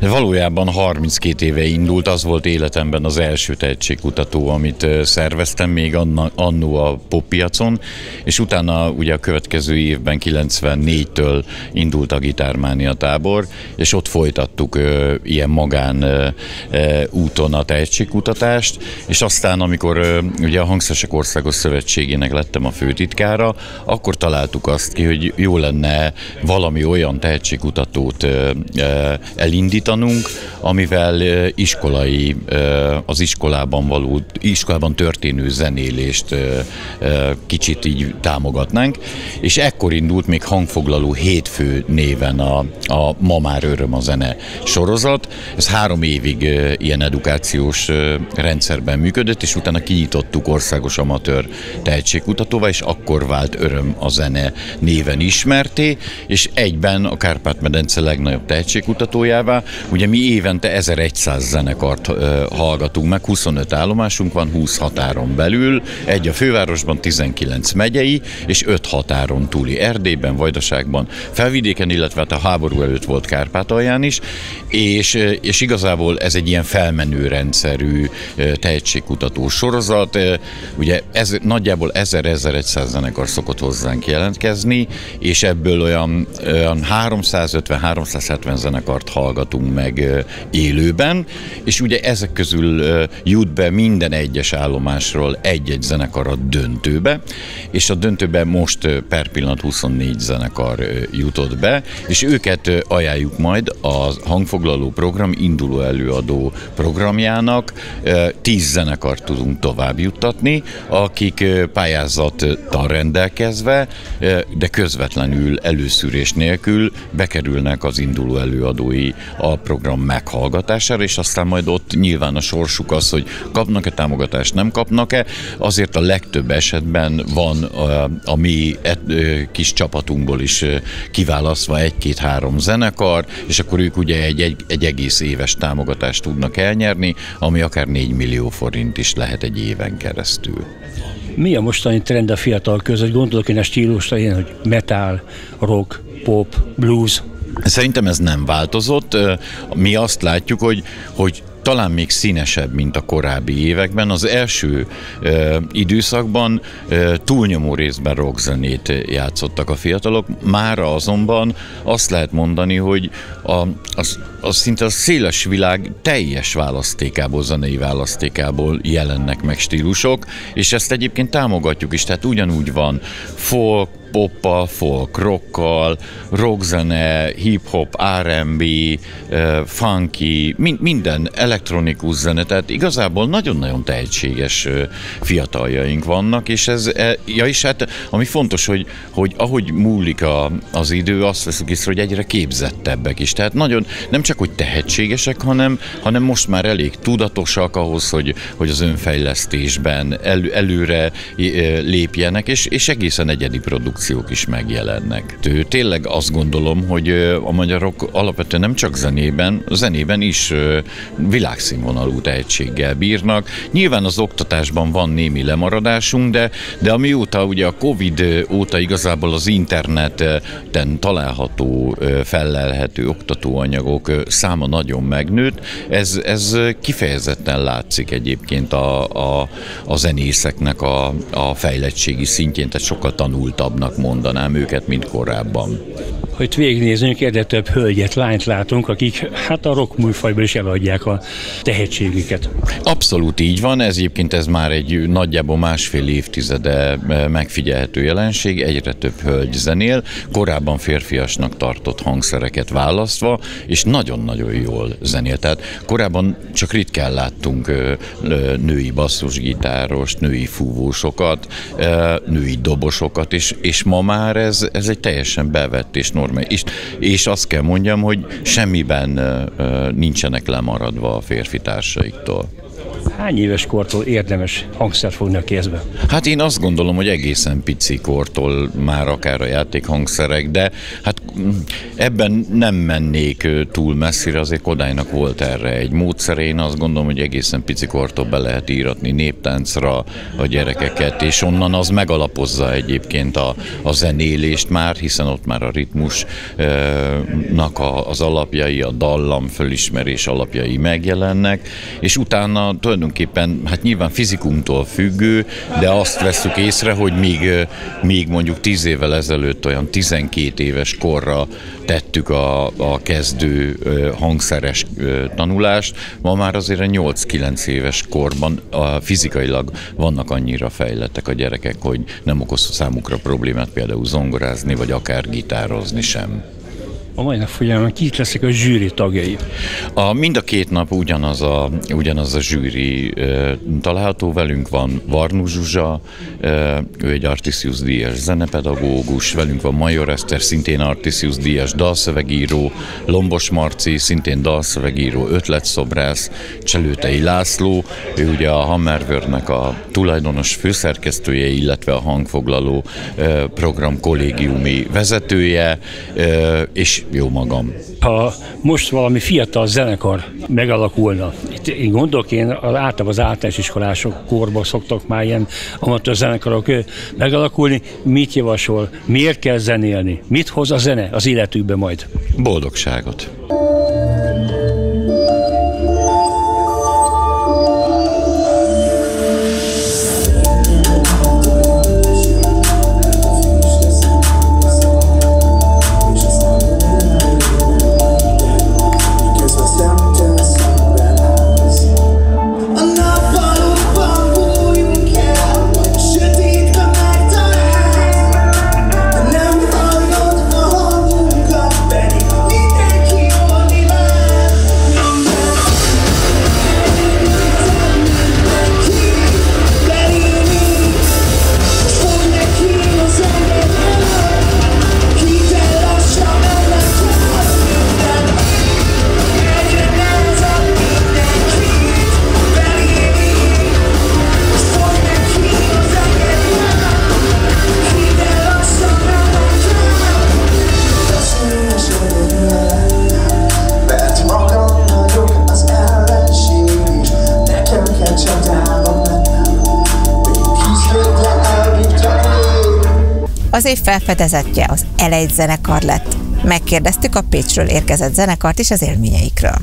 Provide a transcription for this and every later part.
Valójában 32 éve indult, az volt életemben az első tehetségkutató, amit szerveztem még annó a poppiacon, és utána ugye a következő évben 94-től indult a Gitármánia tábor, és ott folytattuk ilyen magán úton a tehetségkutatást, és aztán amikor ugye a Hangszeresek Országos Szövetségének lettem a főtitkára, akkor találtuk azt ki, hogy jó lenne valami olyan tehetségkutatót elindítanunk, amivel az iskolában történő zenélést kicsit így támogatnánk, és ekkor indult még Hangfoglaló hétfő néven a Ma már öröm a zene sorozat. Ez 3 évig ilyen edukációs rendszerben működött, és utána kinyitottuk országos amatőr tehetségkutatóvá, és akkor vált Öröm a zene néven ismerté, és egyben a Kárpát-medence legnagyobb tehetségkutatójává. Ugye mi évente 1100 zenekart hallgatunk meg, 25 állomásunk van, 20 határon belül, egy a fővárosban, 19 megyei, és 5 határon túli, Erdélyben, Vajdaságban, Felvidéken, illetve hát a háború előtt volt Kárpátalján is, és igazából ez egy ilyen felmenő rendszerű tehetségkutató sorozat. Ugye nagyjából 1000-1100 zenekar szokott hozzánk jelentkezni, és ebből olyan 350-370 zenekart hallgatunk meg élőben, és ugye ezek közül jut be minden egyes állomásról egy-egy zenekar a döntőbe, és a döntőbe most per pillanat 24 zenekar jutott be, és őket ajánljuk majd a Hangfoglaló program induló előadó programjának. 10 zenekart tudunk tovább juttatni, akik pályázattal rendelkezve, de közvetlenül előszűrés nélkül bekerülnek az induló előadói a program meghallgatására, és aztán majd ott nyilván a sorsuk az, hogy kapnak-e támogatást, nem kapnak-e. Azért a legtöbb esetben van a mi kis csapatunkból is kiválasztva 1-2-3 zenekar, és akkor ők ugye egy egész éves támogatást tudnak elnyerni, ami akár 4 millió forint is lehet egy éven keresztül. Mi a mostani trend a fiatal között? Gondolok én a stílusra, ilyen, hogy metal, rock, pop, blues. Szerintem ez nem változott. Mi azt látjuk, hogy talán még színesebb, mint a korábbi években. Az első időszakban túlnyomó részben rockzenét játszottak a fiatalok. Mára azonban azt lehet mondani, hogy az szinte a széles világ teljes választékából, zenei választékából jelennek meg stílusok, és ezt egyébként támogatjuk is, tehát ugyanúgy van folk, poppal, folk rockkal, rockzene, hip-hop, R&B, funky, minden elektronikus zene, tehát igazából nagyon-nagyon tehetséges fiataljaink vannak, és hát ami fontos, hogy ahogy múlik az idő, azt veszük észre, hogy egyre képzettebbek is, tehát nagyon, nem csak hogy tehetségesek, hanem most már elég tudatosak ahhoz, hogy az önfejlesztésben előre lépjenek, és egészen egyedi produkciók is megjelennek. Tényleg azt gondolom, hogy a magyarok alapvetően nem csak zenében is világszínvonalú tehetséggel bírnak. Nyilván az oktatásban van némi lemaradásunk, de amióta ugye a Covid óta igazából az interneten található, fellelhető oktatóanyagok száma nagyon megnőtt, ez kifejezetten látszik egyébként a zenészeknek a fejlettségi szintjén, tehát sokkal tanultabbnak mondanám őket, mint korábban. Ha itt végignézünk, egyre több hölgyet, lányt látunk, akik hát a rock műfajból is eladják a tehetségüket. Abszolút így van, ez már egy nagyjából 1,5 évtizede megfigyelhető jelenség, egyre több hölgy zenél, korábban férfiasnak tartott hangszereket választva, és nagyon-nagyon jól zenél. Tehát korábban csak ritkán láttunk női basszusgitárost, női fúvósokat, női dobosokat, és ma már ez egy teljesen bevett és normális. És azt kell mondjam, hogy semmiben nincsenek lemaradva a férfi társaiktól. Hány éves kortól érdemes hangszert fogni a kézbe? Hát én azt gondolom, hogy egészen pici kortól már akár a játékhangszerek, de hát ebben nem mennék túl messzire, azért Kodálynak volt erre egy módszere. Én azt gondolom, hogy egészen pici kortól be lehet íratni néptáncra a gyerekeket, és onnan az megalapozza egyébként a zenélést már, hiszen ott már a ritmusnak az alapjai, a dallam fölismerés alapjai megjelennek, és utána tulajdonképpen, hát nyilván fizikumtól függő, de azt vesszük észre, hogy még mondjuk 10 évvel ezelőtt olyan 12 éves korra tettük a kezdő hangszeres tanulást, ma már azért a 8-9 éves korban fizikailag vannak annyira fejlettek a gyerekek, hogy nem okoz számukra problémát például zongorázni, vagy akár gitározni sem. A mai nap folyamán kik lesznek a zsűri tagjai? Mind a két nap ugyanaz a zsűri található. Velünk van Varnú Zsuzsa, ő egy Artisius díjas zenepedagógus, velünk van Major Eszter, szintén Artisius díjas dalszövegíró, Lombos Marci, szintén dalszövegíró, ötletszobrász, Cselőtei László, ő ugye a Hammerwörthnek a tulajdonos főszerkesztője, illetve a hangfoglaló program kollégiumi vezetője, és jó magam. Ha most valami fiatal zenekar megalakulna, én gondolok, általában az általános iskolások korban szoktak már ilyen amatőr zenekarok megalakulni, mit javasol, miért kell zenélni, mit hoz a zene az életükbe majd? Boldogságot. Az év felfedezetje az L1 zenekar lett. Megkérdeztük a Pécsről érkezett zenekart is az élményeikről.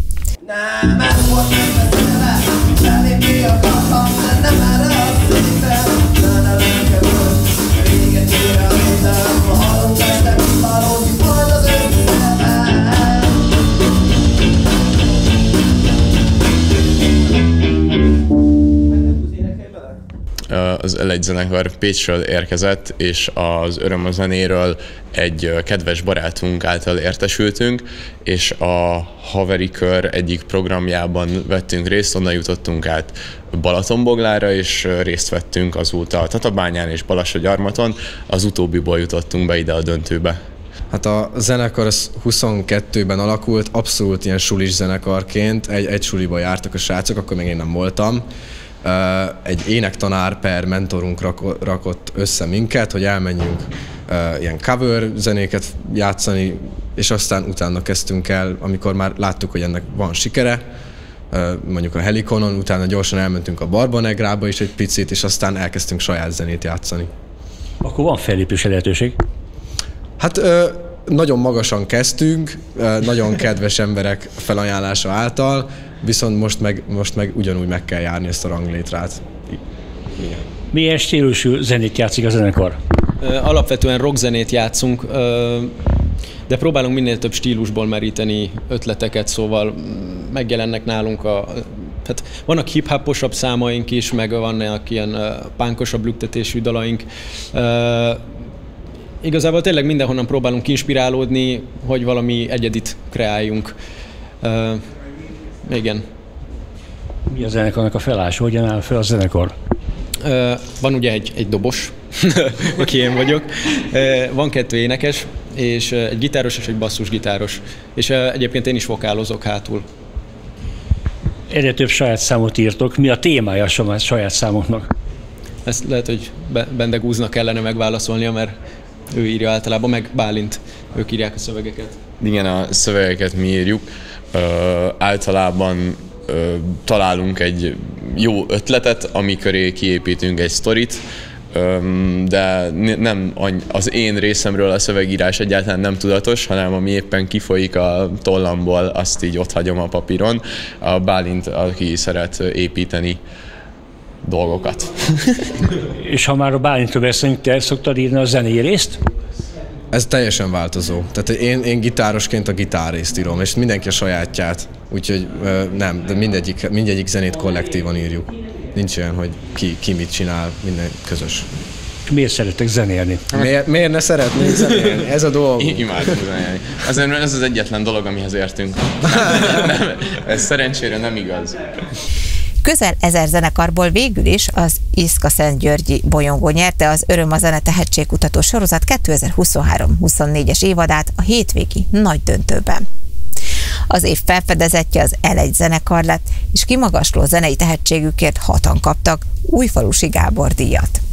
Az L1 zenekar Pécsről érkezett, és az Öröm a zenéről egy kedves barátunk által értesültünk, és a haveri kör egyik programjában vettünk részt, onnan jutottunk át Balatonboglára, és részt vettünk azóta a Tatabányán és Balassagyarmaton, az utóbbiból jutottunk be ide a döntőbe. Hát a zenekar az 22-ben alakult, abszolút ilyen sulis zenekarként, egy suliba jártak a srácok, akkor még én nem voltam. Egy énektanár per mentorunk rakott össze minket, hogy elmenjünk ilyen cover zenéket játszani, és aztán utána kezdtünk el, amikor már láttuk, hogy ennek van sikere, mondjuk a Helikonon, utána gyorsan elmentünk a Barbanegrába is egy picit, és aztán elkezdtünk saját zenét játszani. Akkor van fellépési lehetőség? Hát nagyon magasan kezdtünk, nagyon kedves emberek felajánlása által, viszont most meg ugyanúgy meg kell járni ezt a ranglétrát. Igen. Milyen stílusú zenét játszik a zenekar? Alapvetően rockzenét játszunk, de próbálunk minél több stílusból meríteni ötleteket, szóval megjelennek nálunk hát vannak hip-hoposabb számaink is, meg vannak ilyen punkosabb lüktetésű dalaink. Igazából tényleg mindenhonnan próbálunk inspirálódni, hogy valami egyedit kreáljunk. Igen. Mi a zenekarnak a felállása? Hogyan áll fel a zenekar? Van ugye egy dobos, aki én vagyok, van 2 énekes, és egy gitáros és egy basszusgitáros. És egyébként én is vokálozok hátul. Egyre több saját számot írtok. Mi a témája a saját számoknak? Ezt lehet, hogy Bendegúznak kellene megválaszolnia, mert ő írja általában, meg Bálint, ők írják a szövegeket. Igen, a szövegeket mi írjuk. Általában találunk egy jó ötletet, ami köré kiépítünk egy sztorit, de nem az én részemről a szövegírás egyáltalán nem tudatos, hanem ami éppen kifolyik a tollamból, azt így ott hagyom a papíron. A Bálint, aki szeret építeni dolgokat. És ha már a Bálintról beszélünk, te szoktad írni a zenei részt? Ez teljesen változó. Tehát én gitárosként a gitárrészt írom, és mindenki a sajátját. Úgyhogy nem, de mindegyik zenét kollektívan írjuk. Nincs olyan, hogy ki mit csinál, minden közös. Miért szeretek zenélni? Miért ne szeretnék zenélni? Ez a dolog. Imádok zenélni. Azért ez az egyetlen dolog, amihez értünk. Ez szerencsére nem igaz. Közel 1000 zenekarból végül is az Iszka-Szentgyörgyi Bolyongó nyerte az Öröm a Zene tehetségkutató sorozat 2023-24-es évadát a hétvégi nagy döntőben. Az év felfedezetje az L1 zenekar lett, és kimagasló zenei tehetségükért 6-an kaptak Újfalusi Gábor díjat.